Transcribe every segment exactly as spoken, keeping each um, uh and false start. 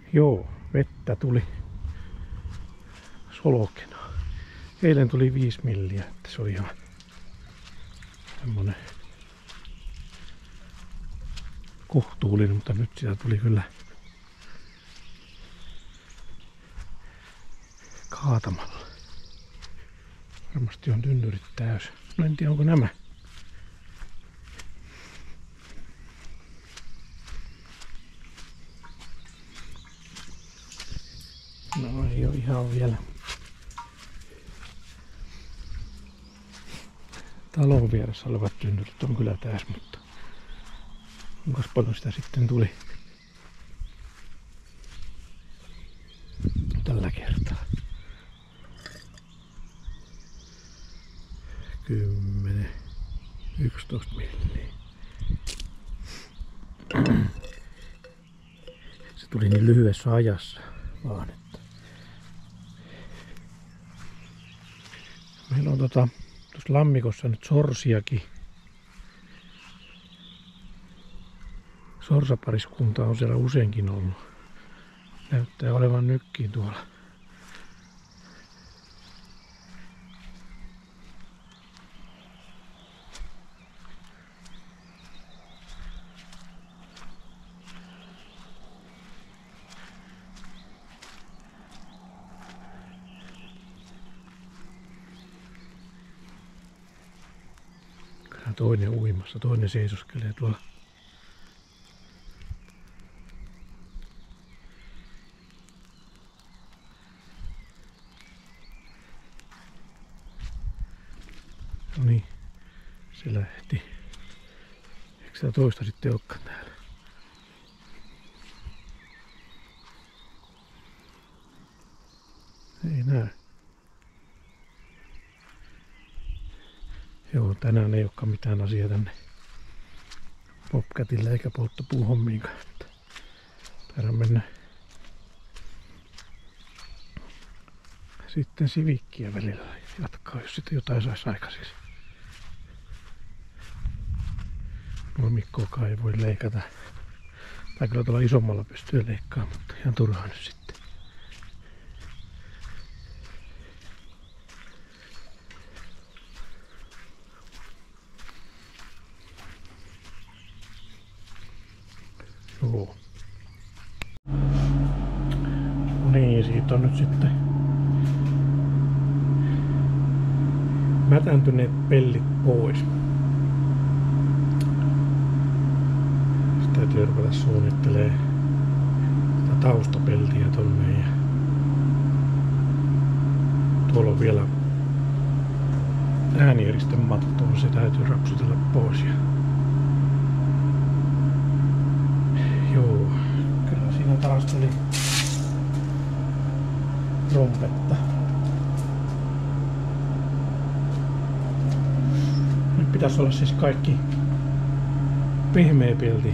Joo, vettä tuli solkena. Eilen tuli viisi milliä, että se oli ihan semmonen kohtuullinen, mutta nyt sitä tuli kyllä kaatamalla. Varmasti on tynnyrit täys. No en tiedä onko nämä. No ei oo ihan vielä. Talon vieressä olevat tynnyrit on kyllä täys, mutta onkas paljon sitä sitten tuli tällä kertaa. kymmenen, yksitoista milliä. Se tuli niin lyhyessä ajassa vaan, että meillä on tota tuossa lammikossa nyt sorsiakin. Sorsapariskunta on siellä useinkin ollut. Näyttää olevan nytkin tuolla. Toinen uimassa, toinen seisoskelee tuolla. No niin, se lähti. Eikö sitä toista sitten olekaan täällä? Ei näy. Joo, tänään ei olekaan mitään asiaa tänne Bobcatille eikä polttopuuhommiinkaan. Täällä mennä sitten Civicia välillä jatkaa, jos sitten jotain saisi aikaiseksi. Nurmikkoakaan ei voi leikata. Tai kyllä tuolla isommalla pystyy leikkaamaan, mutta ihan turhaa nyt sitten. Joo. No niin, siitä on nyt sitten mätäntyneet pellit pois. Sitten täytyy ruveta suunnittelemaan tätä taustapeltiä tonne. Ja tuolla on vielä äänieristen mattoa, se täytyy rapsutella pois. Ja joo, kyllä siinä taas tuli trompetta. Nyt pitäisi olla siis kaikki pehmeä pelti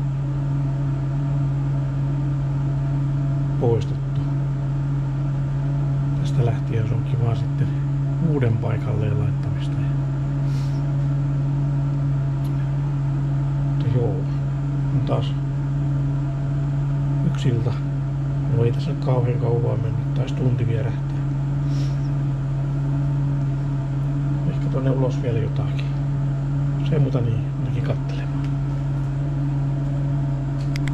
poistettu. Tästä lähtien se onkin vaan sitten uuden paikalleen laittamista. Mutta joo, on taas yksi ilta. No ei tässä kauhean kauan mennyt, taisi tunti vierähtää. Ehkä tonne ulos vielä jotakin. Se muuta niin, ainakin kattelee.